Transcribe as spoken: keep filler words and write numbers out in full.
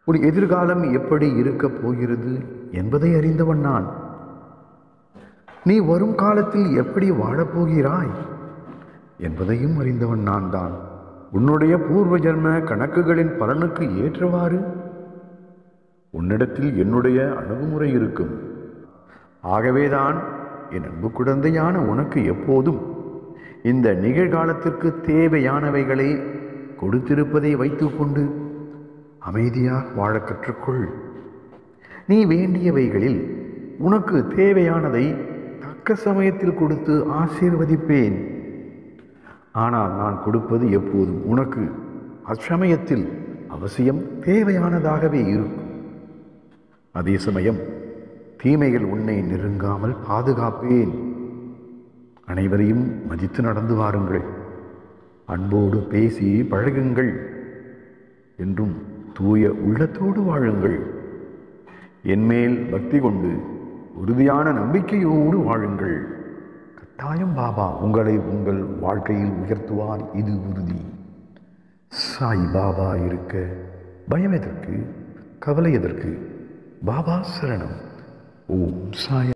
உன் எதிர்காலம் எப்படி இருக்கப் போகிறது என்பதை அறிந்தவன் நான். நீ வரும் காலத்தில் எப்படி வாழப்போகிறாய் என்பதையும் அறிந்தவன் நான் தான். உன்னுடைய பூர்வ ஜன்ம கணக்குகளின் பலனுக்கு ஏற்றவாறு உன்னிடத்தில் என்னுடைய அணுகுமுறை இருக்கும். ஆகவேதான் என் அன்பு குழந்தையான உனக்கு எப்போதும் இந்த நிகழ்காலத்திற்கு தேவையானவைகளை கொடுத்திருப்பதை வைத்துக்கொண்டு அமைதியாக வாழ கற்றுக்கொள். நீ வேண்டியவைகளில் உனக்கு தேவையானதை தக்க சமயத்தில் கொடுத்து ஆசீர்வதிப்பேன். ஆனால் நான் கொடுப்பது எப்போதும் உனக்கு அச்சமயத்தில் அவசியம் தேவையானதாகவே இருக்கும். அதே சமயம் தீமைகள் உன்னை நெருங்காமல் பாதுகாப்பேன். அனைவரையும் மதித்து நடந்து வாருங்கள். அன்போடு பேசி பழகுங்கள். என்றும் தூய உள்ளத்தோடு வாழுங்கள். என்மேல் பக்தி கொண்டு உறுதியான நம்பிக்கையோடு வாழுங்கள். கட்டாயம் பாபா உங்களை உங்கள் வாழ்க்கையில் உயர்த்துவார், இது உறுதி. சாய் பாபா இருக்க பயம் எதற்கு, கவலை எதற்கு? பாபா சரணம். ஓம் சாய்.